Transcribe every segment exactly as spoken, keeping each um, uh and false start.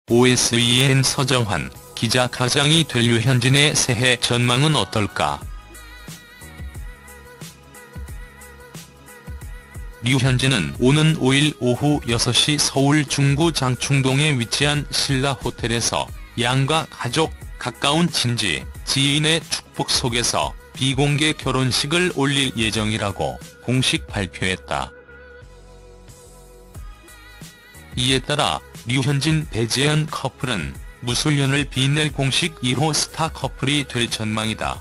오에스이엔 서정환 기자 가장이 될 류현진의 새해 전망은 어떨까? 류현진은 오는 오일 오후 여섯 시 서울 중구 장충동에 위치한 신라 호텔에서 양가 가족, 가까운 친지, 지인의 축복 속에서 비공개 결혼식을 올릴 예정이라고 공식 발표했다. 이에 따라 류현진 배재현 커플은 무술년을 빛낼 공식 일 호 스타 커플이 될 전망이다.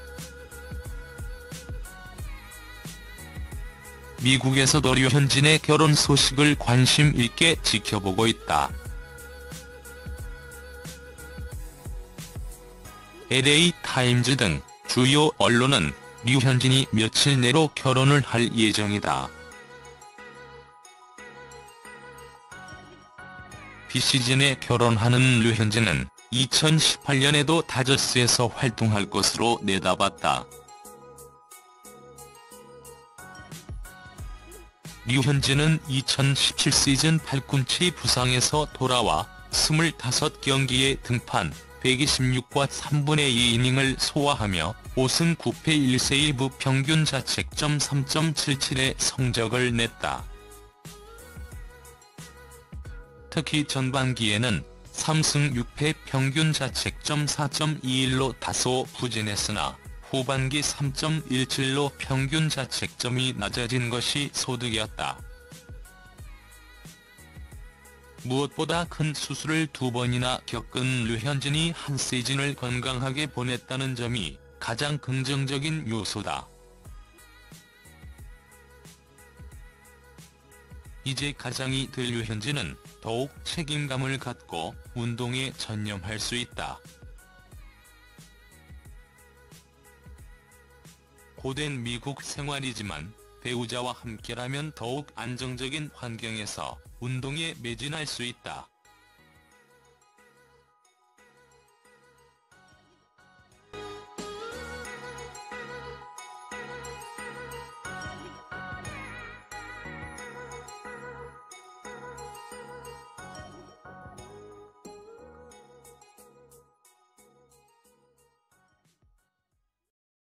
미국에서도 류현진의 결혼 소식을 관심 있게 지켜보고 있다. 엘에이 타임즈 등 주요 언론은 류현진이 며칠 내로 결혼을 할 예정이다. 비시즌에 결혼하는 류현진은 이천십팔 년에도 다저스에서 활동할 것으로 내다봤다. 류현진은 이천십칠 시즌 팔꿈치 부상에서 돌아와 이십오 경기에 등판, 백이십육 과 삼분의 이 이닝을 소화하며 오 승 구 패 일 세이브 평균 자책점 삼 점 칠칠의 성적을 냈다. 특히 전반기에는 삼 승 육 패 평균 자책점 사 점 이일로 다소 부진했으나 후반기 삼 점 일칠로 평균 자책점이 낮아진 것이 소득이었다. 무엇보다 큰 수술을 두 번이나 겪은 류현진이 한 시즌을 건강하게 보냈다는 점이 가장 긍정적인 요소다. 이제 가장이 될 류현진은 더욱 책임감을 갖고 운동에 전념할 수 있다. 고된 미국 생활이지만 배우자와 함께라면 더욱 안정적인 환경에서 운동에 매진할 수 있다.